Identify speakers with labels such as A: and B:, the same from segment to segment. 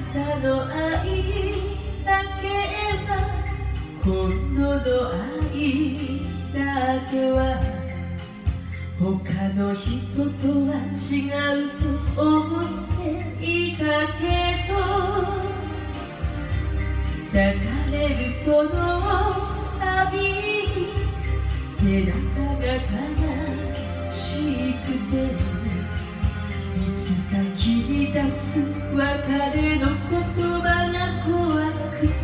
A: たの愛だけは今度の愛だけは他の人とは違うと思っていたけど抱かれるその度に背中が悲しくていつか切り出す別れの言葉が怖くて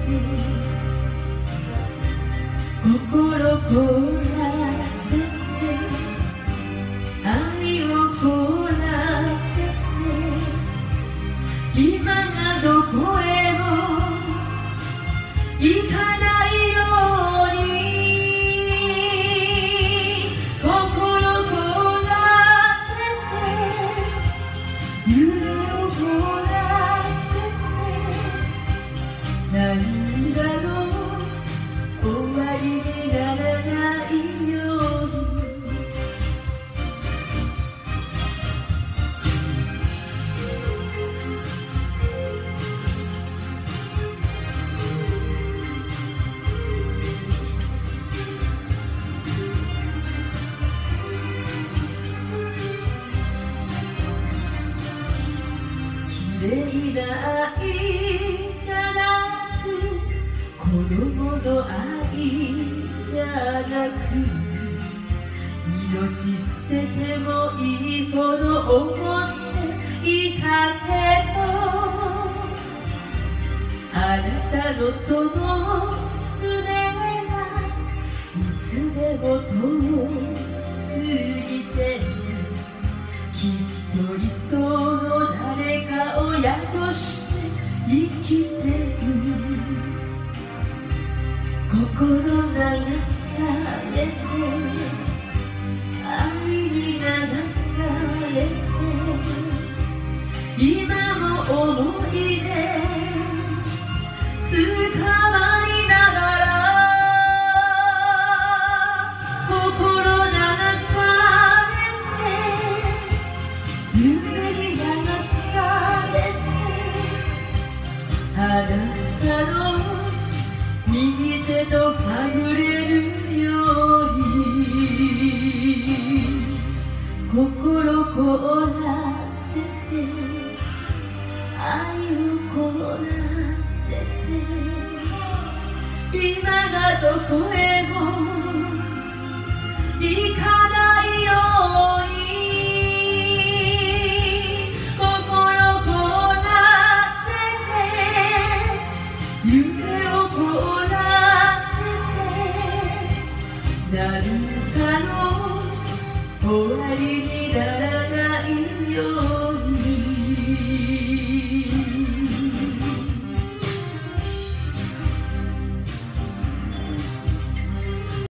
A: 心凍らせて愛を凍らせて今がどこへも行かないように心凍らせて夢を凍らせて涙の終わりにならないように綺麗な愛じゃなく子供の愛じゃなく命捨ててもいいほど思っていたけどあなたのその胸はいつでも遠すぎてきっと理想の誰かを宿して生きてる心流されて愛に流されて今も思い出つかまりながら心流されて夢に流されてあなたの右手とはぐれるように心凍らせて愛を凍らせて今がどこへも行かないように心凍らせて